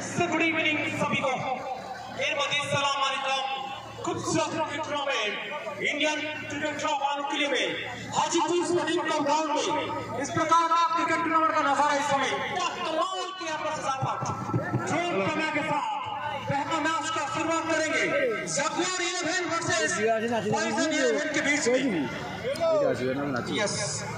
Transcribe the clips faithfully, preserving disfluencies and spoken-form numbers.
Good evening सभी को। अस्सलाम वालेकुम। कुछ क्रिकेटरों में इंडियन क्रिकेट के लिए में हाजीपुर स्टेडियम का ग्राउंड में इस प्रकार का क्रिकेट टूर्नामेंट का नजारा इस समय कमाल की आपका सजावट जोर कमा के साथ पहला मैच का शुरुआत करेंगे। जगोर इलेवन वर्सेस पॉइजन इलेवन के बीच में। यस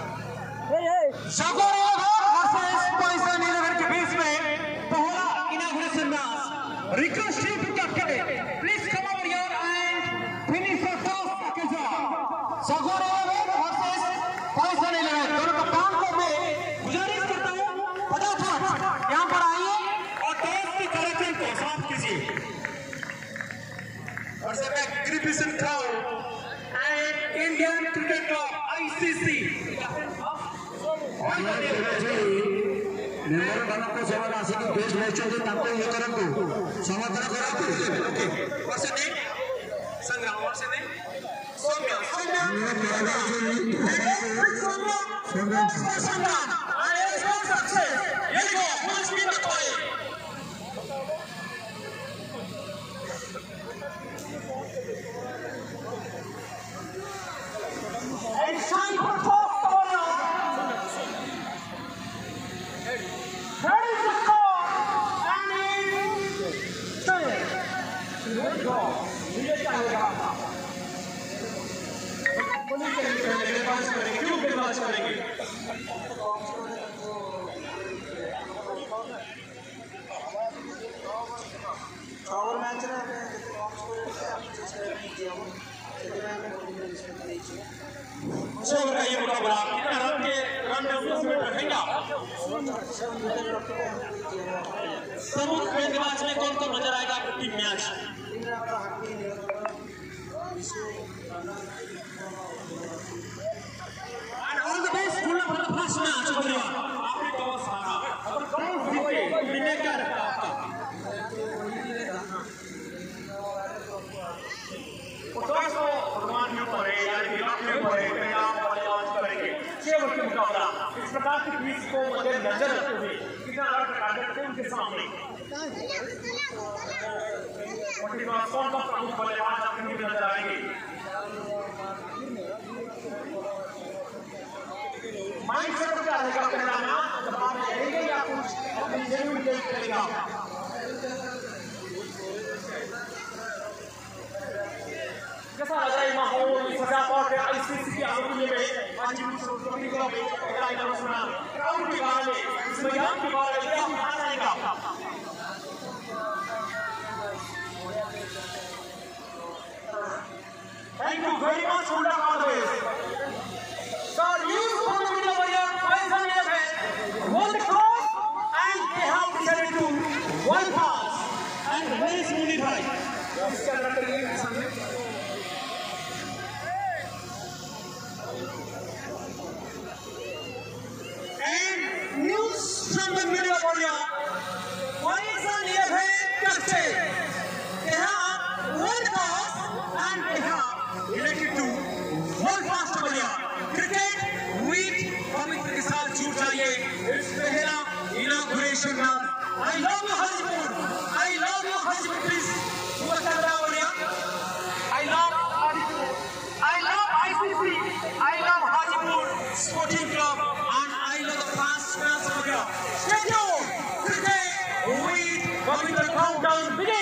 जगोर इलेवन वर्सेस पॉइजन इलेवन के बीच में पहला inauguration match. Request you to captain please come over here and finish the toss package. जगोर इलेवन वर्सेस पॉइजन इलेवन दोनों कप्तान को मैं गुजारिश करता हूं फटाफट यहां पर आइए और टॉस के कार्यक्रम को समाप्त कीजिए। और सब एक ग्रिपिसन crowd and Indian cricket club ICC member ମାନଙ୍କୁ ସେମାନେ ଆସିକି ବେଶ ନେଇଛନ୍ତି ତାଙ୍କୁ ଇଏ କରନ୍ତୁ ସମର୍ଥନ କରନ୍ତୁ। ଓକେ ବର୍ଷେ ନେ ସଂଗ୍ରାମ ବର୍ଷେ ନେ ସୌମ୍ୟ ସୌମ୍ୟ ସଂଗ୍ରାମ ସଂଗ୍ରାମ and it is not success. Here we go full speed to play. And shine for fourth corner. That is the score, and it's ten. Good goal. ये क्या होगा? पुलिस के पास करेंगे, क्यों के पास करेंगे? और मैच रहा है, मुझे ये मुकाबला कितना रन के रन में उसमें रहेगा। सबूत में मैच में कौन कौन नजर आएगा team match. And all the best for the first match over here. आपने टॉस हारा और टॉस जीते विनर क्या रखा आपका? टॉस को भगवान के ऊपर है यानी विराट के ऊपर है कि आप बल्लेबाज करेंगे। छह ओवर का मुकाबला इस प्रकार की क्विज को मद्देनजर रखते हुए कितना रन टारगेट है उनके सामने। कौन कौन प्रमुख बल्लेबाज आपके नजर आएंगे? माइंड सेट क्या रहेगा पहला मैच जब आप खेलेंगे या कुछ अपनी जेन्युइन गेम खेलेगा? कैसा लग रहा है माहौल सजावट है आईसीसी की आयोजन में हाजीपुर स्टेडियम का पहला इनॉग्रेशन क्राउड के बारे में इस मैदान के बारे में क्या कहा जाएगा? Thank you very much for the always. So you from the middle of your Paisan eleven won the cross and they have decided to one pass and very smoothly right. इसका रन करेंगे सामने। And news from the middle of your Paisan eleven captain. They have one pass and they have elected to one fast बढ़िया cricket वीट पवित्र के साथ जुड़ जाइए इस पहला inauguration match. I love you Hajipur, I love you Hajipur please सुबह बढ़िया। I love Hajipur, I love ICC, I love Hajipur sporting club and I love the fast match बढ़िया। स्टे ट्यून्ड क्रिकेट वीट पवित्र काउंटडाउन बिगिन।